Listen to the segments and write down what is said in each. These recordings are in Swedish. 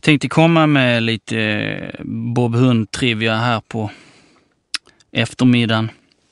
tänkte komma med lite Bob Hund-trivia här på eftermiddagen.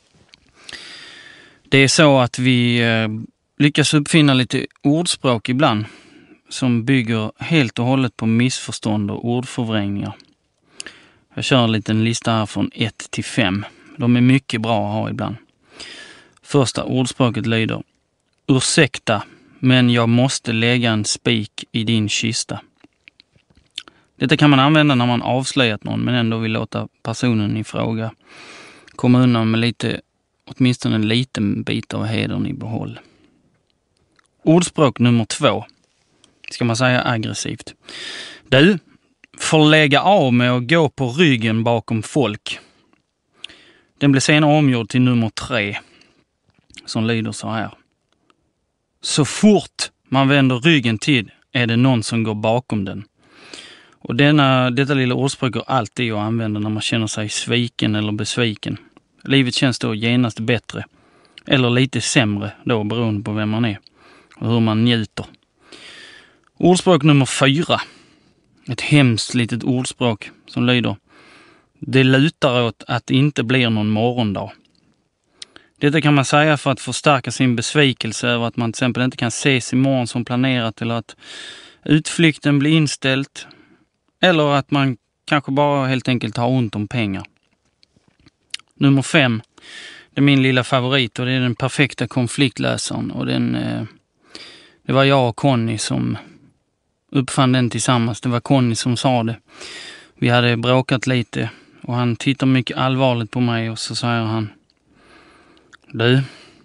Det är så att vi lyckas uppfinna lite ordspråk ibland som bygger helt och hållet på missförstånd och ordförvrängningar. Jag kör en liten lista här från 1 till 5. De är mycket bra att ha ibland. Första ordspråket lyder: ursäkta, men jag måste lägga en spik i din kista. Detta kan man använda när man avslöjat någon men ändå vill låta personen i fråga komma undan med åtminstone en liten bit av hedern i behåll. Ordspråk nummer 2. Ska man säga aggressivt. Du får lägga av med att gå på ryggen bakom folk. Den blir senare omgjord till nummer 3. Som lyder så här: så fort man vänder ryggen till är det någon som går bakom den. Och detta lilla ordspråk är alltid att använda när man känner sig sviken eller besviken. Livet känns då genast bättre. Eller lite sämre då, beroende på vem man är. Och hur man njuter. Ordspråk nummer 4. Ett hemskt litet ordspråk som lyder: det lutar åt att det inte blir någon morgondag. Detta kan man säga för att förstärka sin besvikelse över att man till exempel inte kan ses imorgon som planerat, eller att utflykten blir inställt, eller att man kanske bara helt enkelt har ont om pengar. Nummer 5. Det är min lilla favorit och det är den perfekta konfliktlösaren. Och det var jag och Conny som uppfann den tillsammans. Det var Conny som sa det. Vi hade bråkat lite och han tittar mycket allvarligt på mig och så säger han: du,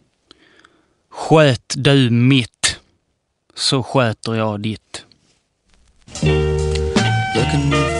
sköt du mitt så sköter jag ditt. Looking